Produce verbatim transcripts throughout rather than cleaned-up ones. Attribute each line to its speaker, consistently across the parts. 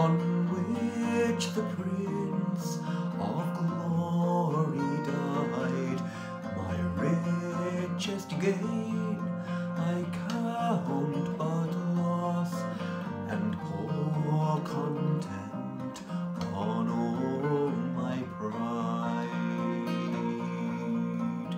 Speaker 1: on which the Prince of Glory died. My richest gain I count but loss, and pour content on all my pride.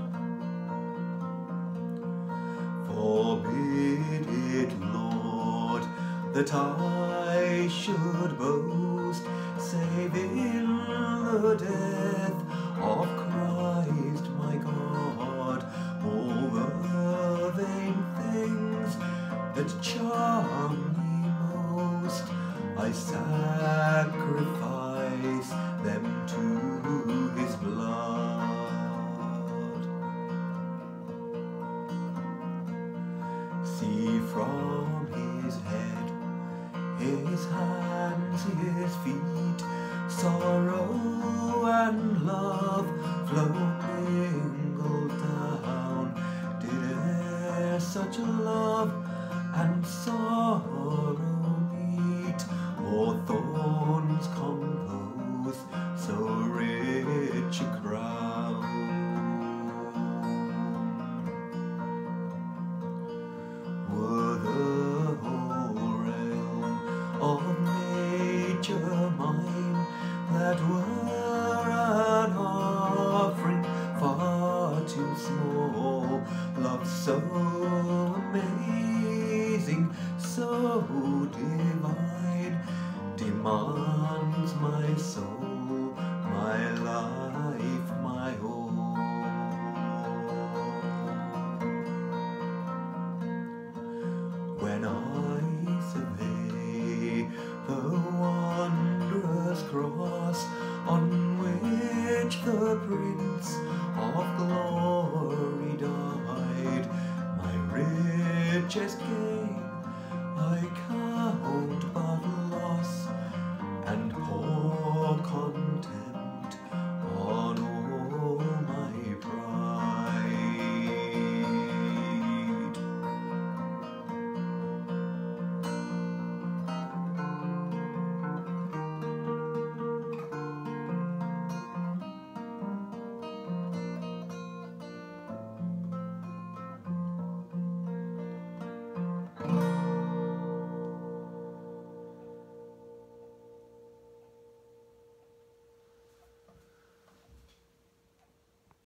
Speaker 1: Forbid it, Lord, that I should boast, save in the death of Christ my God. All the vain things that charm me most, I sacrifice them to his blood. See from his head, his hands, his feet, sorrow and love flow mingled down. Did e'er such love and sorrow meet, or thorns compose so rich a crown? Were the whole realm of nature mine, that were an offering far too small. Love so amazing, so divine, demands my soul, my life, my all. When I survey the wondrous cross on which the Prince of Glory died, my richest gain